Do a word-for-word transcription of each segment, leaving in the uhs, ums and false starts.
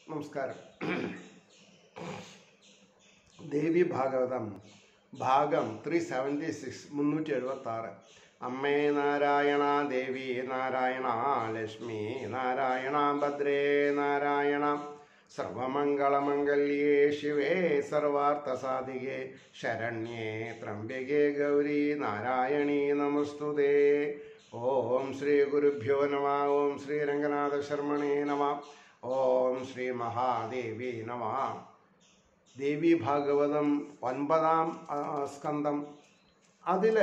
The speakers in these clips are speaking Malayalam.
നമസ്കാരം. ദേവി ഭാഗവതം ഭാഗം ത്രീ സെവൻറ്റി സിക്സ് മുന്നൂറ്റി എഴുപത്തി ആറ്. അമ്മേ നാരായണ, ദേവി നാരായണ, ലക്ഷ്മി നാരായണ, ഭദ്രേ നാരായണ, സർവമംഗളമംഗല്യേ ശിവേ സർവാർത്ഥസാധികേ, ശരണ്യേ ത്രംബകേ ഗൗരി നാരായണീ നമസ്തുതേ. ഓം ശ്രീ ഗുരുഭ്യോ നമ. ഓം ശ്രീ രംഗനാഥ ശർമ്മണേ നമ. ഓം ശ്രീ മഹാദേവി നമ. ദേവി ഭാഗവതം ഒൻപതാം സ്കന്ധം. അതിൽ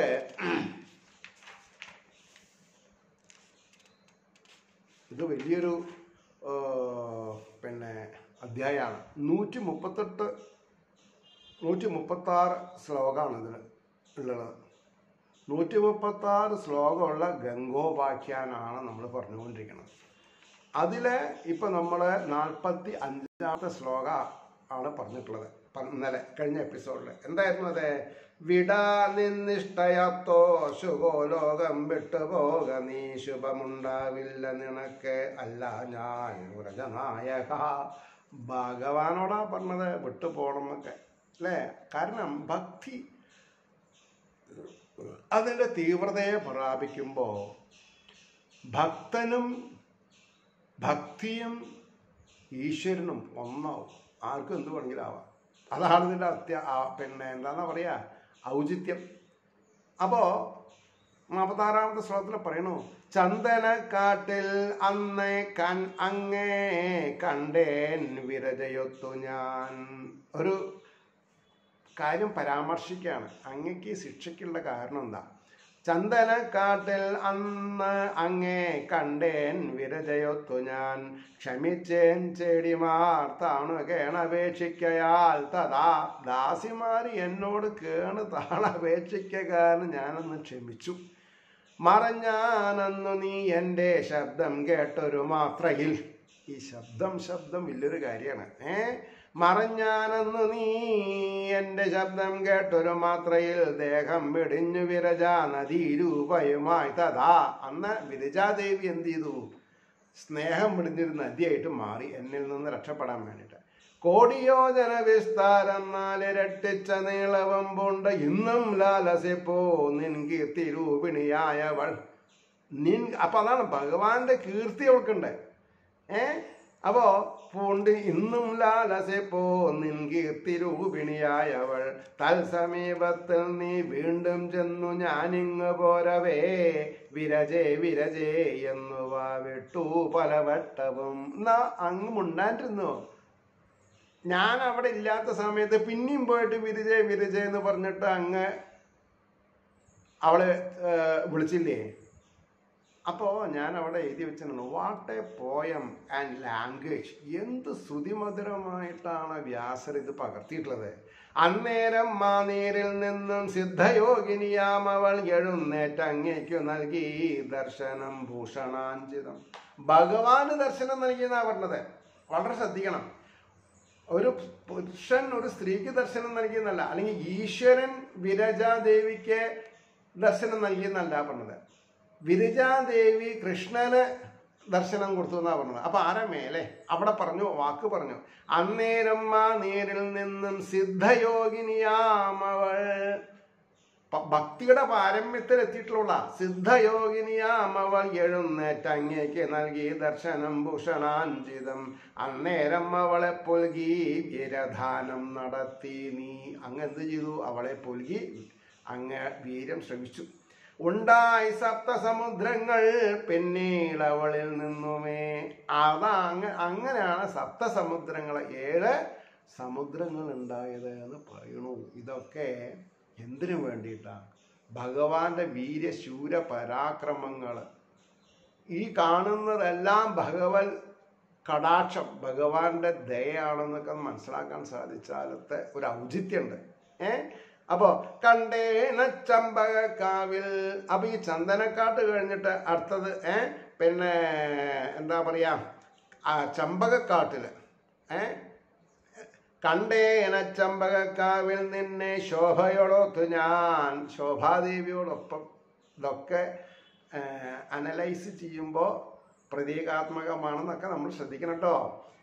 ഇത് വലിയൊരു പിന്നെ അധ്യായമാണ്. നൂറ്റി മുപ്പത്തെട്ട് നൂറ്റി മുപ്പത്താറ് ശ്ലോകമാണ് ഇതിൽ ഉള്ളത്. നൂറ്റി മുപ്പത്താറ് ശ്ലോകമുള്ള ഗംഗോപാഖ്യാനാണ് നമ്മൾ പറഞ്ഞുകൊണ്ടിരിക്കുന്നത്. അതിൽ ഇപ്പം നമ്മൾ നാൽപ്പത്തി അഞ്ചാമത്തെ ശ്ലോക ആണ് പറഞ്ഞിട്ടുള്ളത്. ഇന്നലെ കഴിഞ്ഞ എപ്പിസോഡിൽ എന്തായിരുന്നു അത്? വിടാ നിന്നിഷ്ടയത്തോ ശുഭോലോകം വിട്ടുപോക, നീ ശുഭമുണ്ടാവില്ല നിനക്ക് അല്ല ഞാൻ വ്രജനായക. ഭഗവാനോടാ പറഞ്ഞത് വിട്ടുപോകണം എന്നൊക്കെ അല്ലേ? കാരണം ഭക്തി അതിൻ്റെ തീവ്രതയെ പ്രാപിക്കുമ്പോൾ ഭക്തനും ഭക്തിയും ഈശ്വരനും ഒന്നാവും. ആർക്കും എന്ത് വേണമെങ്കിലും ആവാം. അതാണ് ഇതിൻ്റെ അത്യ പിന്നെ എന്താണെന്നാ പറയുക, ഔചിത്യം. അപ്പോൾ നാൽപ്പത്താറാമത്തെ ശ്ലോകത്തിൽ പറയണു, ചന്ദനക്കാട്ടിൽ അന്നേ കൺ അങ്ങേ കണ്ടേൻ വിരജയൊത്തു ഞാൻ. ഒരു കാര്യം പരാമർശിക്കുകയാണ്. അങ്ങക്ക് ശിക്ഷയ്ക്കുള്ള കാരണം എന്താ? ചന്ദനക്കാട്ടിൽ അന്ന് അങ്ങേ കണ്ടേൻ വിരജയൊത്തു ഞാൻ, ക്ഷമിച്ചേൻ ചെടിമാർ താണു കേണപേക്ഷിക്കയാൽ തഥാ, ദാസിമാരി എന്നോട് കേണ് താണപേക്ഷിക്കാൻ ഞാനൊന്ന് ക്ഷമിച്ചു. മറഞ്ഞാനന്നു നീ എൻ്റെ ശബ്ദം കേട്ടൊരു മാത്രയിൽ. ഈ ശബ്ദം ശബ്ദം വലിയൊരു കാര്യമാണ്. ഏ മറഞ്ഞാനന്നു നീ എൻ്റെ ശബ്ദം കേട്ടൊരു മാത്രയിൽ, ദേഹം വെടിഞ്ഞു വിരജ നദീരൂപയുമായി തഥാ. അന്ന് വിരജാദേവി എന്ത് ചെയ്തു? സ്നേഹം വെടിഞ്ഞൊരു നദിയായിട്ട് മാറി എന്നിൽ നിന്ന് രക്ഷപ്പെടാൻ വേണ്ടിയിട്ട്. കോടിയോജന വിസ്താരം നാലിരട്ടിച്ച നീളവും പൂണ്ട് ഇന്നും ലാലസിപ്പോ നിൻ കീർത്തി രൂപിണിയായവൾ. നിൻ അപ്പൊ അതാണ് ഭഗവാന്റെ കീർത്തി അവൾക്കുണ്ട്. ഏ അപ്പോ പൂണ്ട് ഇന്നും ലാലസിപ്പോ നിൻ കീർത്തി രൂപിണിയായവൾ, തൽസമീപത്തിൽ നീ വീണ്ടും ചെന്നു ഞാനിങ്ങ് പോരവേ, വിരജേ വിരജേ എന്നുവ വിട്ടു പലവട്ടവും. എന്നാ അങ്ങ് മുണ്ടാണ്ടിരുന്നോ? ഞാൻ അവിടെ ഇല്ലാത്ത സമയത്ത് പിന്നെയും പോയിട്ട് വിരജേ വിരജേ എന്ന് പറഞ്ഞിട്ട് അങ്ങ് അവളെ വിളിച്ചില്ലേ? അപ്പോൾ ഞാൻ അവിടെ എഴുതി വെച്ചിട്ടുണ്ട്, what a poem and language. എന്ത് ശ്രുതിമധുരമായിട്ടാണ് വ്യാസർ ഇത് പകർത്തിയിട്ടുള്ളത്. അന്നേരം മാനീരിൽ നിന്നും സിദ്ധയോഗിനിയാം അവൾ എഴുന്നേറ്റ് അങ്ങേക്കു നൽകി ദർശനം ഭൂഷണാഞ്ചിതം. ഭഗവാന് ദർശനം നൽകിയെന്നാ പറഞ്ഞത്. വളരെ ശ്രദ്ധിക്കണം. ഒരു പുരുഷൻ ഒരു സ്ത്രീക്ക് ദർശനം നൽകിയെന്നല്ല, അല്ലെങ്കിൽ ഈശ്വരൻ വിരജാദേവിക്ക് ദർശനം നൽകിയെന്നല്ല പറഞ്ഞത്. വിരജാദേവി കൃഷ്ണന് ദർശനം കൊടുത്തു എന്നാ പറഞ്ഞത്. അപ്പൊ ആരാ മേലെ? അവിടെ പറഞ്ഞു, വാക്ക് പറഞ്ഞു, അന്നേരം ആ നീരിൽ നിന്നും സിദ്ധയോഗിനിയാമവൾ. ഭക്തിയുടെ പാരമ്യത്തിൽ എത്തിയിട്ടുള്ള സിദ്ധയോഗിനിയാമവൾ എഴുന്നേറ്റ് അങ്ങേക്ക് നൽകി ദർശനം ഭൂഷണാഞ്ചിതം. അന്നേരം അവളെ പൊൽകി വീരധാനം നടത്തി നീ. അങ്ങ് എന്ത് ചെയ്തു? അവളെ പൊൽകി അങ്ങ് വീര്യം ശ്രമിച്ചു. ഉണ്ടായി സപ്തസമുദ്രങ്ങൾ പിന്നീടവളിൽ നിന്നുമേ. അതാ അങ്ങ അങ്ങനെയാണ് സപ്തസമുദ്രങ്ങൾ, ഏഴ് സമുദ്രങ്ങൾ ഉണ്ടായത് എന്ന് പറയണു. ഇതൊക്കെ എന്തിനു വേണ്ടിയിട്ടാണ്? ഭഗവാന്റെ വീര്യശൂര പരാക്രമങ്ങൾ. ഈ കാണുന്നതെല്ലാം ഭഗവത് കടാക്ഷം, ഭഗവാന്റെ ദയാണെന്നൊക്കെ മനസ്സിലാക്കാൻ സാധിച്ചാലത്തെ ഒരു ഔചിത്യമുണ്ട്. ഏ അപ്പോ കണ്ടേന ചമ്പകക്കാവിൽ. അപ്പൊ ഈ ചന്ദനക്കാട്ട് കഴിഞ്ഞിട്ട് അടുത്തത് ഏ പിന്നെ എന്താ പറയാ, ആ ചമ്പകക്കാട്ടില് ഏ കണ്ടേന ചമ്പകക്കാവിൽ നിന്നെ ശോഭയോടൊത്തു ഞാൻ. ശോഭാദേവിയോടൊപ്പം. ഇതൊക്കെ അനലൈസ് ചെയ്യുമ്പോൾ പ്രതീകാത്മകമാണെന്നൊക്കെ നമ്മൾ ശ്രദ്ധിക്കണം കേട്ടോ.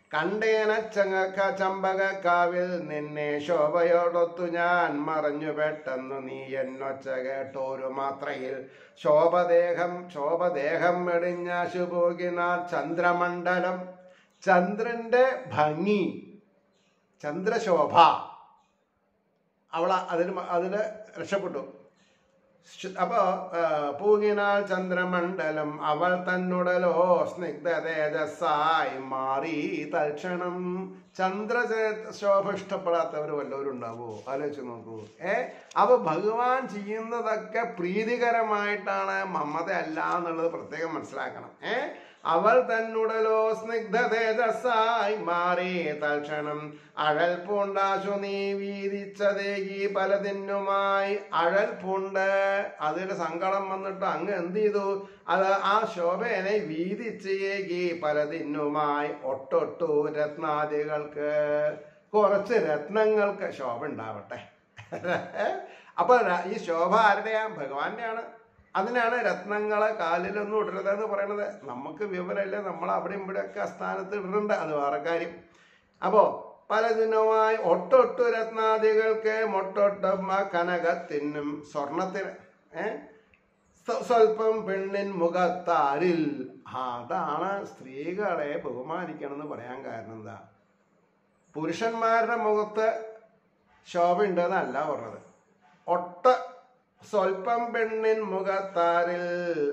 കണ്ടേന ചങ്ങക്ക ചമ്പകക്കാവിൽ നിന്നെ ശോഭയോടൊത്തു ഞാൻ മറഞ്ഞു പെട്ടെന്നു നീ എന്നൊച്ച കേട്ടോരു മാത്രയിൽ ശോഭദേഹം ശോഭദേഹം മെടിഞ്ഞാശു പോകിനാൽ ചന്ദ്രമണ്ഡലം ചന്ദ്രന്റെ ഭംഗി ചന്ദ്രശോഭ അവള അതിന് അതില് രക്ഷപ്പെട്ടു. അപ്പോ പൂകിനാൽ ചന്ദ്രമണ്ഡലം അവൾ തന്നുടലോ സ്നിഗ്ധ തേജസ്സായി മാറി തൽക്ഷണം. ചന്ദ്ര ശോഭ ഇഷ്ടപ്പെടാത്തവർ വല്ലവരും ഉണ്ടാവോ? ആലോചിച്ച് നോക്കൂ. ഏ അപ്പൊ ഭഗവാൻ ചെയ്യുന്നതൊക്കെ പ്രീതികരമായിട്ടാണ്, മമത അല്ല എന്നുള്ളത് പ്രത്യേകം മനസ്സിലാക്കണം. ഏ അവൾ തന്നുടലോ സ്നിഗ്ധ തേജസ്സായി മാറി തൽക്ഷണം. അഴൽ പൂണ്ടാശു നീ വീതിച്ചതേകി പലതിന്നുമായി. അഴൽ പൂണ്ട് അതിന്റെ സങ്കടം വന്നിട്ട് അങ്ങ് എന്ത് ചെയ്തു? അത് ആ ശോഭേനെ വീതിച്ച് ഏകി പലതിന്നുമായി ഒട്ടൊട്ടു രത്നാദികൾക്ക്. കുറച്ച് രത്നങ്ങൾക്ക് ശോഭ ഉണ്ടാവട്ടെ. അപ്പൊ ഈ ശോഭ ആരുടെയാ? ഭഗവാന്റെയാണ്. അതിനാണ് രത്നങ്ങളെ കാലിലൊന്നും ഇടരുതെന്ന് പറയണത്. നമുക്ക് വിവരമില്ല, നമ്മൾ അവിടെയും ഇവിടെയൊക്കെ സ്ഥാനത്ത് ഇടുന്നുണ്ട്, അത് വേറെ കാര്യം. അപ്പോ പലതിനുമായി ഒട്ടൊട്ടു രത്നാദികൾക്ക് മൊട്ടൊട്ടും കനകത്തിനും സ്വർണത്തിന് ഏഹ് സ്വൽപ്പം പെണ്ണിൻ മുഖത്താരിൽ. അതാണ് സ്ത്രീകളെ ബഹുമാനിക്കണം എന്ന് പറയാൻ കാരണം. എന്താ? പുരുഷന്മാരുടെ മുഖത്ത് ശോഭ ഉണ്ടെന്നല്ല പറഞ്ഞത്. ഒട്ട സ്വൽപ്പം പെണ്ണിൻ മുഖത്താരിൽ.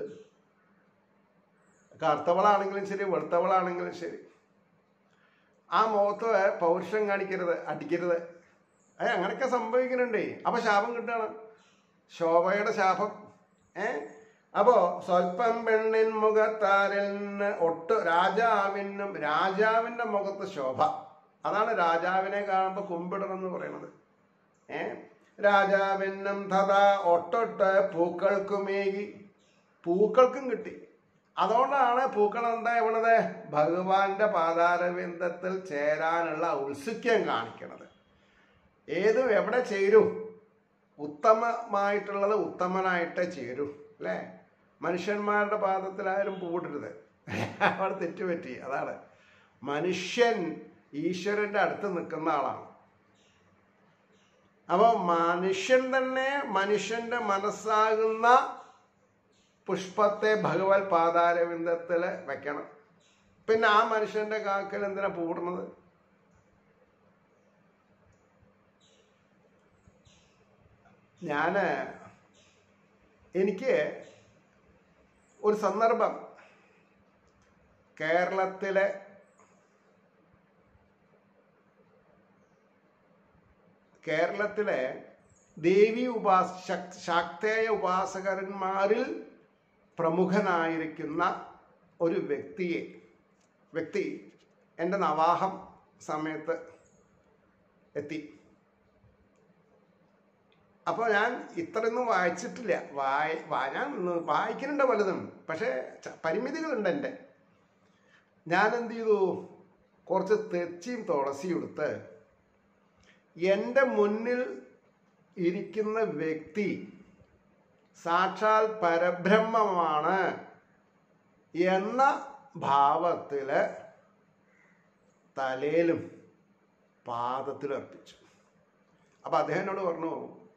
കറുത്തവളാണെങ്കിലും ശരി, വെളുത്തവളാണെങ്കിലും ശരി, ആ മുഖത്ത് പൗരുഷം കാണിക്കരുത്, അടിക്കരുത്. ഏ അങ്ങനെയൊക്കെ സംഭവിക്കുന്നുണ്ടേ. അപ്പൊ ശാപം കിട്ടുകയാണ്, ശോഭയുടെ ശാപം. ഏ അപ്പോ സ്വൽപ്പം പെണ്ണിൻ മുഖത്താരിൽ ഒട്ട് രാജാവിനും രാജാവിന്റെ മുഖത്ത് ശോഭ. അതാണ് രാജാവിനെ കാണുമ്പോ കുമ്പിടണം എന്ന് പറയുന്നത്. ഏ രാജാവിനും തഥാ ഒട്ടൊട്ട് പൂക്കൾക്കുമേകി. പൂക്കൾക്കും കിട്ടി. അതുകൊണ്ടാണ് പൂക്കൾ എന്താ ഇവണത്? ഭഗവാന്റെ പാതാരവിന്ദത്തിൽ ചേരാനുള്ള ഔത്സുക്യം കാണിക്കണത്. ഏതും എവിടെ ചേരും? ഉത്തമമായിട്ടുള്ളത് ഉത്തമനായിട്ട് ചേരും അല്ലേ? മനുഷ്യന്മാരുടെ പാദത്തിലായാലും പൂവിടരുത്, അവിടെ തെറ്റുപറ്റി. അതാണ് മനുഷ്യൻ ഈശ്വരന്റെ അടുത്ത് നിൽക്കുന്ന ആളാണ്. അപ്പൊ മനുഷ്യൻ തന്നെ മനുഷ്യന്റെ മനസ്സാകുന്ന പുഷ്പത്തെ ഭഗവത് പാതാരവിന്ദത്തില് വെക്കണം. പിന്നെ ആ മനുഷ്യന്റെ കാക്കൽ എന്തിനാ പൂടുന്നത്? ഞാന് എനിക്ക് ഒരു സന്ദർഭം കേരളത്തിലെ കേരളത്തിലെ ദേവി ഉപാസ ശാക്തേയ ഉപാസകന്മാരിൽ പ്രമുഖനായിരിക്കുന്ന ഒരു വ്യക്തിയെ വ്യക്തി എൻ്റെ നവാഹം സമയത്ത് എത്തി. അപ്പോൾ ഞാൻ ഇത്രയൊന്നും വായിച്ചിട്ടില്ല. വായി ഞാൻ വായിക്കുന്നുണ്ട് പലതും, പക്ഷേ പരിമിതികളുണ്ട് എൻ്റെ. ഞാൻ എന്ത് ചെയ്തു? കുറച്ച് തെച്ചിയും തുളസിയും എടുത്ത് എൻ്റെ മുന്നിൽ ഇരിക്കുന്ന വ്യക്തി സാക്ഷാൽ പരബ്രഹ്മമാണ് എന്ന ഭാവത്തില് തലയിലും പാദത്തിലും അർപ്പിച്ചു. അപ്പൊ അദ്ദേഹം എന്നോട് പറഞ്ഞു,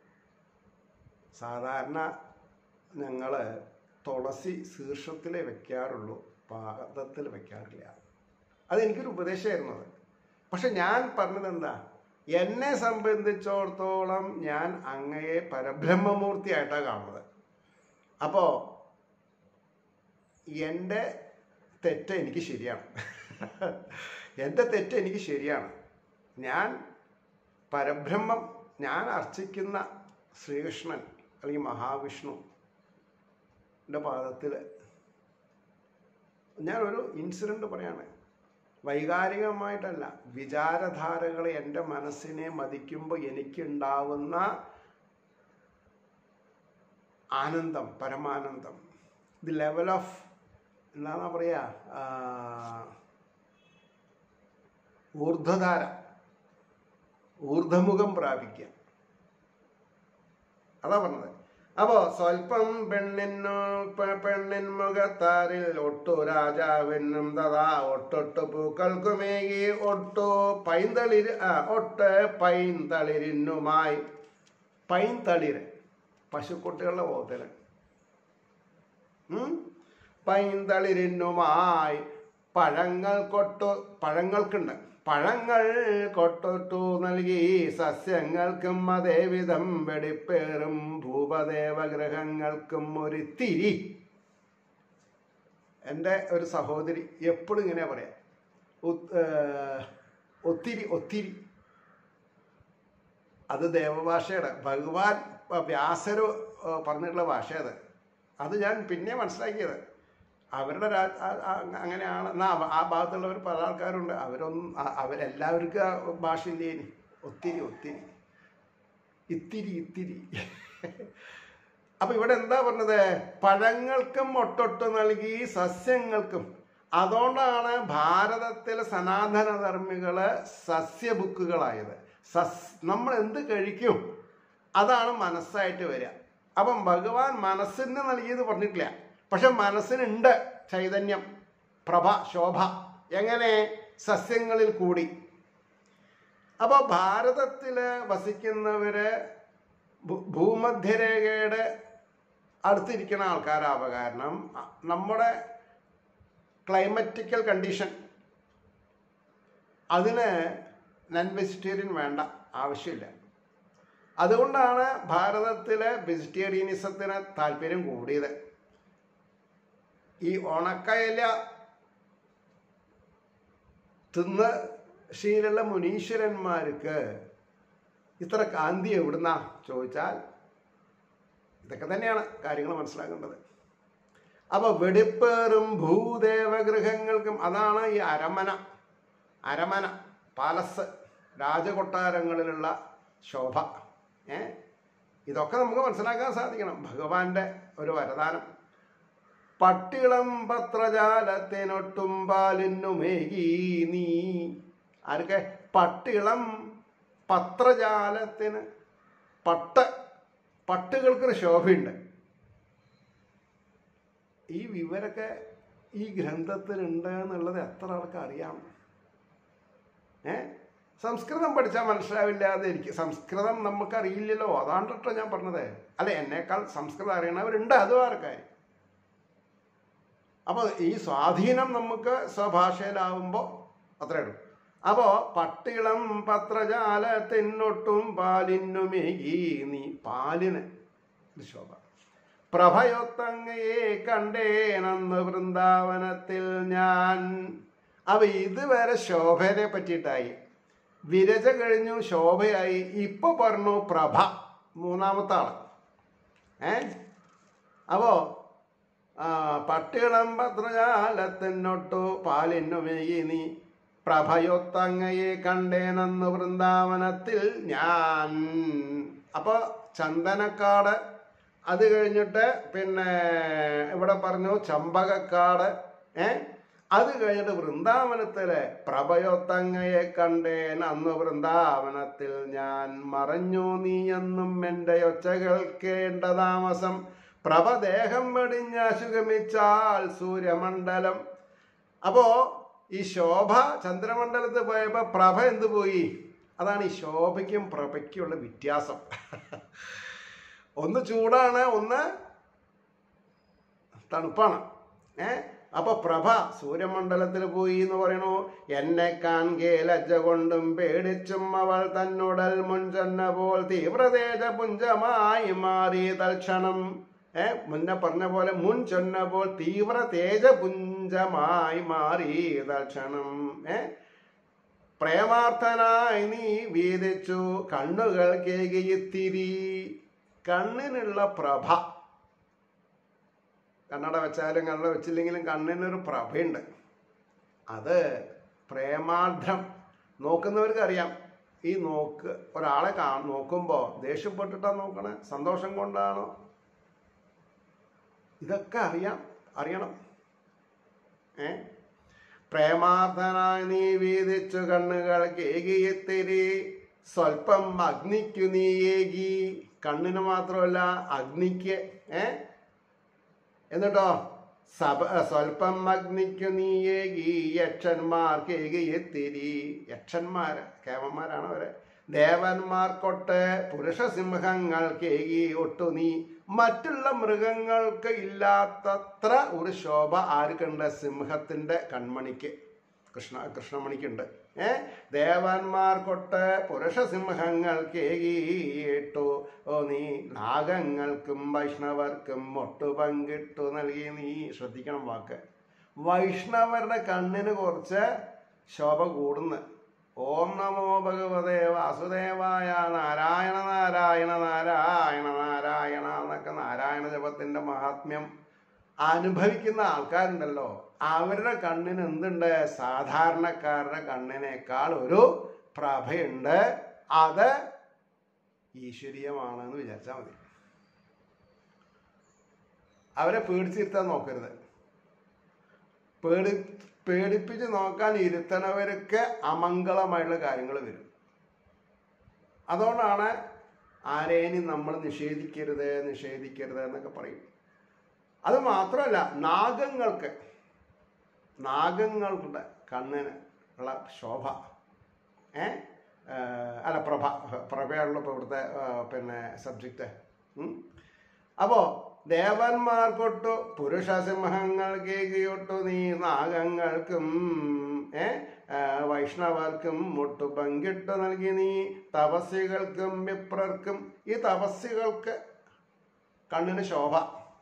സാധാരണ ഞങ്ങൾ തുളസി ശീർഷത്തിലേ വെക്കാറുള്ളൂ, പാദത്തിൽ വെക്കാറില്ല. അതെനിക്കൊരു ഉപദേശമായിരുന്നു അത്. പക്ഷെ ഞാൻ പറഞ്ഞത് എന്താ? എന്നെ സംബന്ധിച്ചിടത്തോളം ഞാൻ അങ്ങയെ പരബ്രഹ്മമൂർത്തിയായിട്ടാണ് കാണുന്നത്. അപ്പോൾ എൻ്റെ തെറ്റ് എനിക്ക് ശരിയാണ്. എൻ്റെ തെറ്റ് എനിക്ക് ശരിയാണ്. ഞാൻ പരബ്രഹ്മം, ഞാൻ അർച്ചിക്കുന്ന ശ്രീകൃഷ്ണൻ അല്ലെങ്കിൽ മഹാവിഷ്ണു എൻ്റെ പാദത്തിൽ. ഞാനൊരു ഇൻസിഡൻറ്റ് പറയാണ്, വൈകാരികമായിട്ടല്ല, വിചാരധാരകളെ എൻ്റെ മനസ്സിനെ മതിക്കുമ്പോൾ എനിക്കുണ്ടാവുന്ന ആനന്ദം, പരമാനന്ദം, ദി ലെവൽ ഓഫ് എന്താണെന്നാ പറയുക, ഊർധ്വധാര, ഊർധ്വമുഖം പ്രാപിക്കുക, അതാ പറഞ്ഞത്. അപ്പോ സ്വൽപ്പം പെണ്ണിനു പെണ്ണിൻ മുഖത്താരിൽ ഒട്ടു രാജാവിനും തഥാ ഒട്ടൊട്ട് പൂക്കൾക്കുമേകി ഒട്ടു പൈന്തളിര് ഒട്ട് പൈന്തളിരിനുമായി. പൈന്തളിര് പശുക്കുട്ടികളുടെ പോകത്തില് പൈന്തളിരിനുമായി പഴങ്ങൾ കൊട്ടു പഴങ്ങൾക്കുണ്ട് പഴങ്ങൾ കൊട്ടൊട്ടു നൽകി സസ്യങ്ങൾക്കും അതേവിധം വെടിപ്പേറും ഭൂപദേവഗ്രഹങ്ങൾക്കും ഒരു തിരി. എൻ്റെ ഒരു സഹോദരി എപ്പോഴും ഇങ്ങനെ പറയാം, ഒത്തിരി ഒത്തിരി. അത് ദേവഭാഷയുടെ ഭഗവാൻ വ്യാസര് പറഞ്ഞിട്ടുള്ള ഭാഷയത്. അത് ഞാൻ പിന്നെ മനസ്സിലാക്കിയത്. അവരുടെ അങ്ങനെയാണ്. എന്നാൽ ആ ഭാഗത്തുള്ളവർ പല ആൾക്കാരുണ്ട്, അവരൊന്നും അവരെല്ലാവർക്കും ഭാഷ ഇല്ലേനി. ഒത്തിരി ഒത്തിരി ഇത്തിരി ഇത്തിരി. അപ്പൊ ഇവിടെ എന്താ പറഞ്ഞത്? പഴങ്ങൾക്കും ഒട്ടൊട്ട് നൽകി സസ്യങ്ങൾക്കും. അതുകൊണ്ടാണ് ഭാരതത്തിലെ സനാതന ധർമ്മികള് സസ്യബുക്കുകളായത്. സസ് നമ്മൾ എന്ത് കഴിക്കും അതാണ് മനസ്സായിട്ട് വരിക. അപ്പം ഭഗവാൻ മനസ്സിന് നൽകിയത് പറഞ്ഞിട്ടില്ല, പക്ഷെ മനസ്സിനുണ്ട് ചൈതന്യം, പ്രഭ, ശോഭ. എങ്ങനെ? സസ്യങ്ങളിൽ കൂടി. അപ്പൊ ഭാരതത്തില് വസിക്കുന്നവര് ഭൂമധ്യരേഖയുടെ അടുത്തിരിക്കുന്ന ആൾക്കാരാവുക കാരണം നമ്മുടെ ക്ലൈമറ്റിക്കൽ കണ്ടീഷൻ അതിന് നോൺ വെജിറ്റേറിയൻ വേണ്ട, ആവശ്യമില്ല. അതുകൊണ്ടാണ് ഭാരതത്തിലെ വെജിറ്റേറിയനിസത്തിന് താല്പര്യം കൂടിയത്. ഈ ഉണക്കയില തിന്ന് ശീലമുള്ള മുനീശ്വരന്മാർക്ക് ഇത്ര കാന്തി എവിടുന്നാ ചോദിച്ചാൽ ഇതൊക്കെ തന്നെയാണ് കാര്യങ്ങൾ മനസ്സിലാക്കേണ്ടത്. അപ്പൊ വെടിപ്പേറും ഭൂദേവഗൃഹങ്ങൾക്കും, അതാണ് ഈ അരമന അരമന പാലസ്, രാജകൊട്ടാരങ്ങളിലുള്ള ശോഭ. ഏ ഇതൊക്കെ നമുക്ക് മനസ്സിലാക്കാൻ സാധിക്കണം. ഭഗവാന്റെ ഒരു വരദാനം. പട്ടിളം പത്രജാലത്തിനൊട്ടും പാലിനുമേകി നീ. ആർക്ക്? പട്ടിളം പത്രജാലത്തിന്. പട്ട് പട്ടുകൾക്കൊരു ശോഭയുണ്ട്. ഈ വിവരൊക്കെ ഈ ഗ്രന്ഥത്തിലുണ്ട് എന്നുള്ളത് എത്ര ആൾക്ക് അറിയാം? ഏ സംസ്കൃതം പഠിച്ചാൽ മനസ്സിലാവില്ലാതെ ഇരിക്കും. സംസ്കൃതം നമുക്കറിയില്ലല്ലോ, അതാണ് കേട്ടോ ഞാൻ പറഞ്ഞത്. അല്ല, എന്നേക്കാൾ സംസ്കൃതം അറിയണവരുണ്ട്, അതും ആൾക്കാർ. അപ്പോൾ ഈ സ്വാധീനം നമുക്ക് സ്വഭാഷയിലാവുമ്പോൾ അത്രേ ഉള്ളൂ. അപ്പോ പട്ടിളം പത്രജാലത്തിനൊട്ടും പാലിനുമേകി നീ. പാലിന് ശോഭ. പ്രഭയൊത്തങ്ങയെ കണ്ടേനന്ന് വൃന്ദാവനത്തിൽ ഞാൻ. അവ ഇതുവരെ ശോഭനെ പറ്റിയിട്ടായി, വിരജ കഴിഞ്ഞു, ശോഭയായി, ഇപ്പൊ പറഞ്ഞു പ്രഭ, മൂന്നാമത്തെ ആള്. ഏ അപ്പോ പട്ടിളം പത്രജാലത്തിനൊട്ടു പാലിനുമേകി നീ. പ്രഭയൊത്തങ്ങയെ കണ്ടേനന്ന് വൃന്ദാവനത്തിൽ ഞാൻ. അപ്പൊ ചന്ദനക്കാട്, അത് കഴിഞ്ഞിട്ട് പിന്നെ ഇവിടെ പറഞ്ഞു ചമ്പകക്കാട്. ഏ അത് കഴിഞ്ഞിട്ട് വൃന്ദാവനത്തിലെ പ്രഭയൊത്തങ്ങയെ കണ്ടേൻ അന്ന് വൃന്ദാവനത്തിൽ ഞാൻ. മറഞ്ഞു നീ എന്നും എൻ്റെ ഒച്ച കേൾക്കേണ്ട താമസം. പ്രഭദേഹം വെടിഞ്ഞ ശുഗമിച്ചാൽ സൂര്യമണ്ഡലം. അപ്പോ ഈ ശോഭ ചന്ദ്രമണ്ഡലത്തിൽ പോയപ്പോ പ്രഭ എന്ത് പോയി? അതാണ് ഈ ശോഭയ്ക്കും പ്രഭയ്ക്കുള്ള വ്യത്യാസം. ഒന്ന് ചൂടാണ്, ഒന്ന് തണുപ്പാണ്. ഏ അപ്പൊ പ്രഭ സൂര്യമണ്ഡലത്തിൽ പോയി എന്ന് പറയണു. എന്നെ കാൺകെ ലജ്ജ കൊണ്ടും പേടിച്ചും അവൾ തന്നുടൽ മുൻചെന്ന പോൽ തീവ്രതേജ പുഞ്ചമായി മാറി തൽക്ഷണം. ഏ മുന്നേ പറഞ്ഞ പോലെ മുൻ ചൊന്ന പോൽ തീവ്ര തേജപുഞ്ചമായി മാറി തൽക്ഷണം. ഏ പ്രേമാർത്ഥനായി നീ വീതിച്ചു കണ്ണുകൾ കേകിയിത്തിരി. കണ്ണിനുള്ള പ്രഭ, കണ്ണട വെച്ചാലും കണ്ണട വെച്ചില്ലെങ്കിലും കണ്ണിനൊരു പ്രഭയുണ്ട്. അത് പ്രേമാർദ്രം. നോക്കുന്നവർക്ക് അറിയാം. ഈ നോക്ക് ഒരാളെ കാ നോക്കുമ്പോൾ ദേഷ്യപ്പെട്ടിട്ടാണ് നോക്കണേ, സന്തോഷം കൊണ്ടാണോ? ഇതൊക്കെ അറിയാം, അറിയണം. ഏ പ്രേമാർത്ഥനായി നീ വീതിച്ചു കണ്ണുകൾ കേകിയെത്തിരി. സ്വൽപ്പം അഗ്നിക്കു നീ ഏകി. കണ്ണിന് മാത്രമല്ല അഗ്നിക്ക്. ഏ എന്നിട്ടോ സഭ സ്വൽപ്പം അഗ്നിക്കു നീയേകി യക്ഷന്മാർക്കേകിയെത്തിരി. യക്ഷന്മാര് കേവന്മാരാണ് അവരെ. ദേവന്മാർക്കൊട്ട് പുരുഷസിംഹങ്ങൾക്കേകി ഒട്ടു നീ. മറ്റുള്ള മൃഗങ്ങൾക്ക് ഇല്ലാത്തത്ര ഒരു ശോഭ ആർക്കുണ്ട്? സിംഹത്തിന്റെ കൺമണിക്ക്, കൃഷ്ണ കൃഷ്ണമണിക്കുണ്ട്. ഏ ദേവന്മാർക്കൊട്ട് പുരുഷസിംഹങ്ങൾക്കേകിയിട്ടു നീ. നാഗങ്ങൾക്കും വൈഷ്ണവർക്കും ഒട്ടു പങ്കിട്ടു നൽകി നീ. ശ്രദ്ധിക്കണം വാക്ക്. വൈഷ്ണവരുടെ കണ്ണിന് കുറച്ച് ശോഭ കൂടുന്നു. ഓം നമോ ഭഗവതേ വാസുദേവായ നാരായണ നാരായണ നാരായണ നാരായണ എന്നൊക്കെ നാരായണ ജപത്തിന്റെ മഹാത്മ്യം അനുഭവിക്കുന്ന ആൾക്കാരുണ്ടല്ലോ, അവരുടെ കണ്ണിന് എന്തുണ്ട്? സാധാരണക്കാരുടെ കണ്ണിനേക്കാൾ ഒരു പ്രഭയുണ്ട്. അത് ഈശ്വരീയമാണെന്ന് വിചാരിച്ചാൽ മതി. അവരെ പേടിച്ചിരുത്താൻ നോക്കരുത്. പേടി പേടിപ്പിച്ച് നോക്കാൻ ഇരുത്തണവർക്ക് അമംഗളമായിട്ടുള്ള കാര്യങ്ങൾ വരും. അതുകൊണ്ടാണ് ആരേനും നമ്മൾ നിഷേധിക്കരുത് നിഷേധിക്കരുത് എന്നൊക്കെ പറയും. അത് മാത്രമല്ല, നാഗങ്ങൾക്ക് നാഗങ്ങളുടെ കണ്ണിന് ഉള്ള ശോഭ, ഏ അല്ല പ്രഭ പ്രഭയാണല്ലോ ഇപ്പോൾ ഇവിടുത്തെ പിന്നെ സബ്ജക്റ്റ്. അപ്പോൾ ദേവന്മാർക്കൊട്ടു പുരുഷസിംഹങ്ങൾക്കേകിയൊട്ടു നീ. നാഗങ്ങൾക്കും ഏ വൈഷ്ണവർക്കും ഒട്ടു പങ്കിട്ടു നൽകി നീ. തപസ്യകൾക്കും വിപ്രർക്കും. ഈ തപസ്യകൾക്ക് കണ്ണിന് ശോഭ.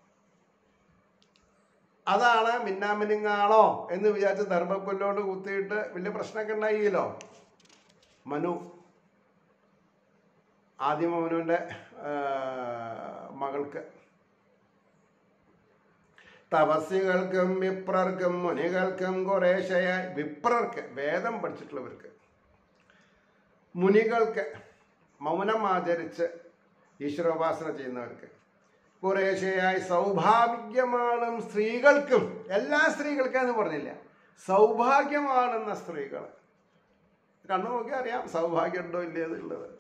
അതാണ് മിന്നാമിനിങ്ങാണോ എന്ന് വിചാരിച്ച് ധർമ്മക്കൊല്ലോണ്ട് കുത്തിയിട്ട് വലിയ പ്രശ്നമൊക്കെ ഉണ്ടായില്ലോ. മനു ആദിമനുവിൻ്റെ മകൾക്ക്. തപസ്യകൾക്കും വിപ്രർക്കും മുനികൾക്കും കുറേശ്ശയായി. വിപ്രർക്ക് വേദം പഠിച്ചിട്ടുള്ളവർക്ക്, മുനികൾക്ക് മൗനം ആചരിച്ച് ഈശ്വരോപാസന ചെയ്യുന്നവർക്ക്, കുറേശ്ശയായി സൗഭാഗ്യമാണ് സ്ത്രീകൾക്കും. എല്ലാ സ്ത്രീകൾക്കാന്ന് പറഞ്ഞില്ല, സൗഭാഗ്യമാണെന്ന സ്ത്രീകൾ. കണ്ണു നോക്കി അറിയാം സൗഭാഗ്യം ഉണ്ടോ ഇല്ലേന്നുള്ളത്.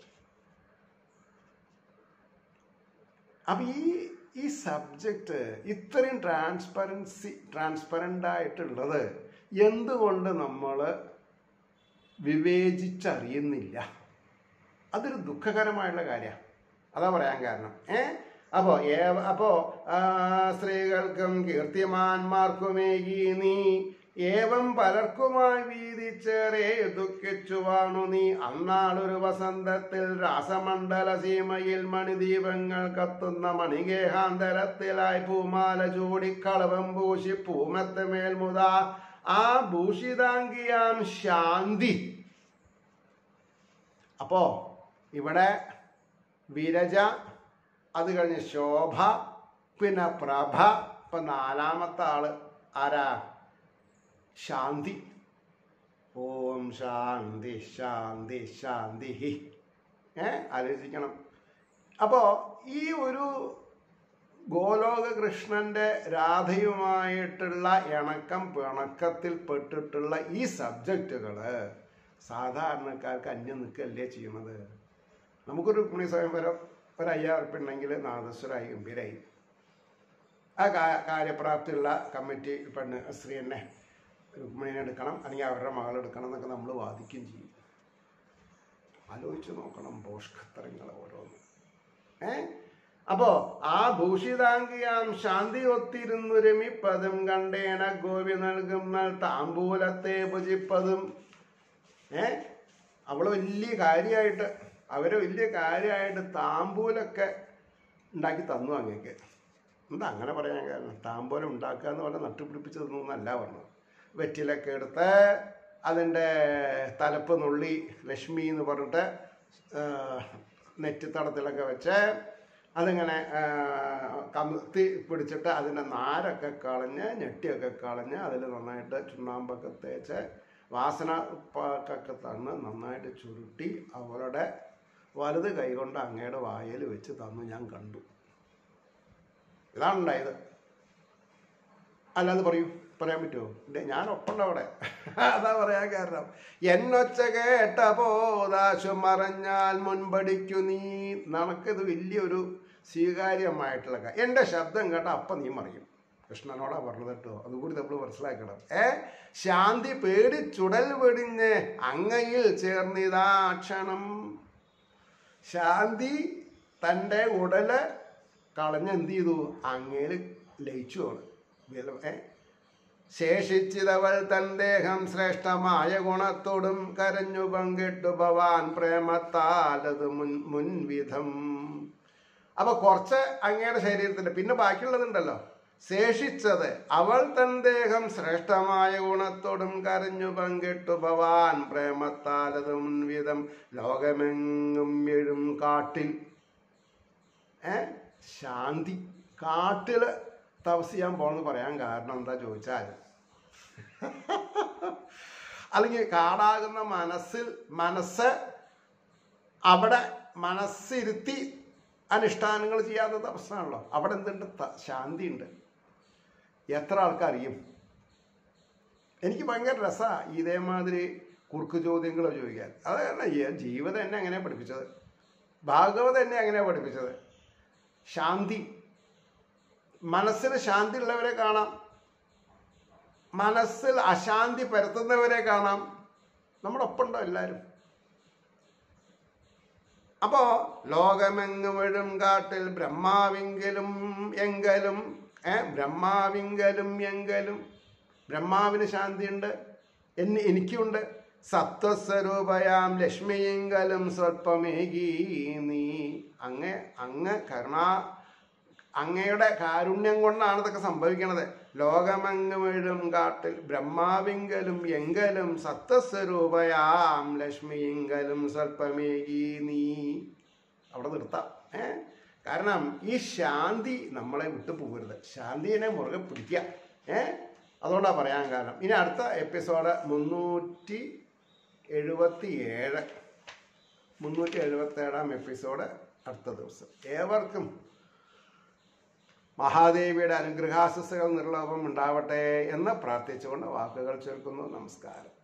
അപ്പൊ ഈ ഈ സബ്ജക്റ്റ് ഇത്രയും ട്രാൻസ്പെറൻസി ട്രാൻസ്പെറൻ്റ് ആയിട്ടുള്ളത് എന്തുകൊണ്ട് നമ്മൾ വിവേചിച്ചറിയുന്നില്ല? അതൊരു ദുഃഖകരമായിട്ടുള്ള കാര്യമാണ്. അതാ പറയാൻ കാരണം. ഏ അപ്പോ ഏവ അപ്പോ സ്ത്രീകൾക്കും കീർത്തിമാന്മാർക്കുമേകി നീ. ഏവം പലർക്കുമായി വീതിച്ചേറെ ദുഃഖിച്ചുവാണു നീ. അന്നാളൊരു വസന്തത്തിൽ രാസമണ്ഡല സീമയിൽ മണിദീപങ്ങൾ കത്തുന്ന മണിഗേഹാന്തരത്തിലായി പൂമാല ചൂടിക്കളവം പൂശി പൂമത്ത് മേൽമുത ആ ഭൂഷിതാംഗിയാം ശാന്തി. അപ്പോ ഇവിടെ വിരജ, അത് കഴിഞ്ഞ് ശോഭ, പിന്നെ പ്രഭ. ഇപ്പൊ നാലാമത്തെ ആള് ആരാ? ശാന്തി. ഓം ശാന്തി ശാന്തി ശാന്തി. ഏ ആലോചിക്കണം. അപ്പോ ഈ ഒരു ഗോലോക കൃഷ്ണന്റെ രാധയുമായിട്ടുള്ള ഇണക്കം പിണക്കത്തിൽ പെട്ടിട്ടുള്ള ഈ സബ്ജക്റ്റുകള് സാധാരണക്കാർക്ക് അന്യം നിൽക്കല്ലേ ചെയ്യുന്നത്. നമുക്കൊരു രുക്മിണി സ്വയംവരം ഒരു അയ്യായിരം ഉറുപ്പിക ഉണ്ടെങ്കിൽ നാദസ്വരായി ഗംഭീരായി. ആ കാര്യപ്രാപ്തിയുള്ള കമ്മിറ്റി പെണ്ണ് സ്ത്രീ തന്നെ രുക്മിണിനെ എടുക്കണം, അല്ലെങ്കിൽ അവരുടെ മകളെടുക്കണം എന്നൊക്കെ നമ്മൾ വാദിക്കുകയും ചെയ്യും. ആലോചിച്ച് നോക്കണം പോഷ്കത്തരങ്ങൾ ഓരോന്ന്. ഏ അപ്പോ ആ ഭൂഷിതാംഗിയാം ശാന്തി ഒത്തിരുന്നു രമിപ്പതും കണ്ടേണ ഗോപി നൽകും താമ്പൂലത്തെ ഭുജിപ്പതും. ഏ അവള് വലിയ കാര്യമായിട്ട് അവര് വലിയ കാര്യമായിട്ട് താമ്പൂലൊക്കെ ഉണ്ടാക്കി തന്നു അങ്ങേക്ക്. എന്താ അങ്ങനെ പറയാൻ കാരണം? താമ്പൂലം ഉണ്ടാക്കുക എന്ന് പറഞ്ഞാൽ നട്ടുപിടിപ്പിച്ച് തന്നു എന്നല്ല പറഞ്ഞത്. വെറ്റിലൊക്കെ എടുത്ത് അതിൻ്റെ തലപ്പ് നുള്ളി ലക്ഷ്മി എന്ന് പറഞ്ഞിട്ട് നെറ്റിത്തടത്തിലൊക്കെ വെച്ച് അതിങ്ങനെ കമത്തി പിടിച്ചിട്ട് അതിൻ്റെ നാരൊക്കെ കളഞ്ഞ് ഞെട്ടിയൊക്കെ കളഞ്ഞ് അതിൽ നന്നായിട്ട് ചുണ്ണാമ്പൊക്കെ തേച്ച് വാസന പാക്കൊക്കെ തന്ന് നന്നായിട്ട് ചുരുട്ടി അവരുടെ വലത് കൈകൊണ്ട് അങ്ങയുടെ വായിൽ വെച്ച് തന്നു ഞാൻ കണ്ടു. ഇതാണുണ്ടായത്. അല്ലാതെ പറയൂ. പറയാൻ പറ്റുമോ? ഇല്ല, ഞാൻ ഒപ്പുണ്ട് അവിടെ. അതാ പറയാൻ കാരണം. എന്നൊച്ച കേട്ട പോദാശു മറഞ്ഞാൽ മുൻപടിക്കു നീ. നമുക്കിത് വലിയൊരു സ്വീകാര്യമായിട്ടുള്ള കാര്യം. എൻ്റെ ശബ്ദം കേട്ട അപ്പം നീ മറിയും. കൃഷ്ണനോടാ പറഞ്ഞത് കേട്ടോ, അതുകൂടി നമ്മൾ മനസ്സിലാക്കണം. ഏ ശാന്തി പേടി ചുടൽ വെടിഞ്ഞ് അങ്ങയിൽ ചേർന്നിതാ ക്ഷണം. ശാന്തി തൻ്റെ ഉടല് കളഞ്ഞ് എന്ത് ചെയ്തു? അങ്ങയിൽ ലയിച്ചു. ഏ ശേഷിച്ചിതവൾ തൻ ദേഹം ശ്രേഷ്ഠമായ ഗുണത്തോടും കരഞ്ഞു പങ്കിട്ടു ഭവാൻ പ്രേമത്താലത് മുൻ മുൻവിധം. അപ്പൊ കുറച്ച് അങ്ങയുടെ ശരീരത്തിന്റെ പിന്നെ ബാക്കിയുള്ളതുണ്ടല്ലോ. ശേഷിച്ചത് അവൾ തൻ ദേഹം ശ്രേഷ്ഠമായ ഗുണത്തോടും കരഞ്ഞു പങ്കിട്ടു ഭവാൻ പ്രേമത്താലത് മുൻവിധം. ലോകമെങ്ങും എഴും കാട്ടിൽ ഏ ശാന്തി കാട്ടില് തപസ് ചെയ്യാൻ പോണെന്ന് പറയാൻ കാരണം എന്താ ചോദിച്ചാൽ, അല്ലെങ്കിൽ കാടാകുന്ന മനസ്സിൽ മനസ്സ് അവിടെ മനസ്സിരുത്തി അനുഷ്ഠാനങ്ങൾ ചെയ്യാത്ത തപസ്സാണല്ലോ. അവിടെ എന്തുണ്ട്? ശാന്തി ഉണ്ട്. എത്ര ആൾക്കറിയും? എനിക്ക് ഭയങ്കര രസമാണ് ഇതേമാതിരി കുറുക്ക് ചോദ്യങ്ങൾ ചോദിക്കാൻ. അത് കാരണം ജീവിതം എന്നെ എങ്ങനെയാണ് പഠിപ്പിച്ചത്, ഭാഗവതം എന്നെ എങ്ങനെയാണ് പഠിപ്പിച്ചത്. ശാന്തി, മനസ്സിന് ശാന്തി ഉള്ളവരെ കാണാം, മനസ്സിൽ അശാന്തി പരത്തുന്നവരെ കാണാം. നമ്മുടെ ഒപ്പുണ്ടോ എല്ലാവരും? അപ്പോ ലോകമെങ്ങും കാട്ടിൽ ബ്രഹ്മാവിങ്കലും എങ്കലും ഏ ബ്രഹ്മാവിങ്കലും എങ്കലും. ബ്രഹ്മാവിന് ശാന്തിയുണ്ട്, എന്നെ എനിക്കുണ്ട്. സത്വസ്വരൂപയാം ലക്ഷ്മിയെങ്കലും സ്വൽപ്പമേകി നീ. അങ്ങ് അങ്ങ് കരുണാ അങ്ങയുടെ കാരുണ്യം കൊണ്ടാണ് ഇതൊക്കെ സംഭവിക്കണത്. ലോകമെങ്ങും കാട്ടിൽ ബ്രഹ്മാവിങ്കലും എങ്കലും സത്വസ്വരൂപയാം ലക്ഷ്മിയെങ്കലും സ്വൽപ്പമേകി നീ. അവിടെ നിർത്താം. ഏ കാരണം ഈ ശാന്തി നമ്മളെ വിട്ടു പോകരുത്. ശാന്തിനെ മുറുകെ പിടിക്കുക. ഏ അതുകൊണ്ടാണ് പറയാൻ കാരണം. ഇനി അടുത്ത എപ്പിസോഡ് മുന്നൂറ്റി എഴുപത്തി ഏഴ് മുന്നൂറ്റി എഴുപത്തി ഏഴാം എപ്പിസോഡ് അടുത്ത ദിവസം. ഏവർക്കും മഹാദേവിയുടെ അനുഗ്രഹാശസ്സുകൾ നിർലോഭം ഉണ്ടാവട്ടെ എന്ന് പ്രാർത്ഥിച്ചുകൊണ്ട് വാക്കുകൾ ചേർക്കുന്നു. നമസ്കാരം.